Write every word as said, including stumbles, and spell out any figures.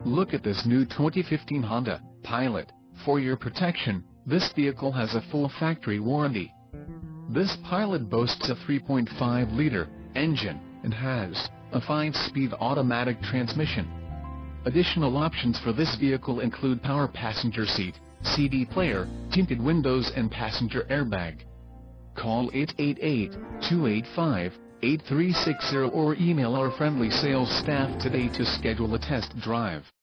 Look at this new twenty fifteen Honda Pilot. For your protection, this vehicle has a full factory warranty. This Pilot boasts a three point five liter engine and has a five-speed automatic transmission. Additional options for this vehicle include power passenger seat, C D player, tinted windows and passenger airbag. Call eight eight eight, two eight five, eight three six zero or email our friendly sales staff today to schedule a test drive.